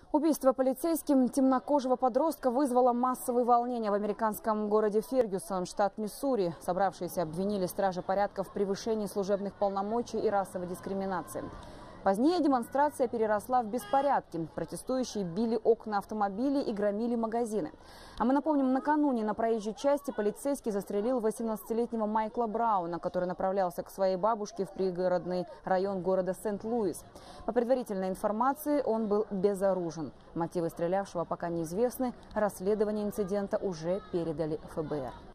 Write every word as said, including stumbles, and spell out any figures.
Убийство полицейским темнокожего подростка вызвало массовые волнения в американском городе Фергюсон, штат Миссури. Собравшиеся обвинили стражи порядка в превышении служебных полномочий и расовой дискриминации. Позднее демонстрация переросла в беспорядки. Протестующие били окна автомобилей и громили магазины. А мы напомним, накануне на проезжей части полицейский застрелил восемнадцатилетнего Майкла Брауна, который направлялся к своей бабушке в пригородный район города Сент-Луис. По предварительной информации, он был безоружен. Мотивы стрелявшего пока неизвестны. Расследование инцидента уже передали эф бэ эр.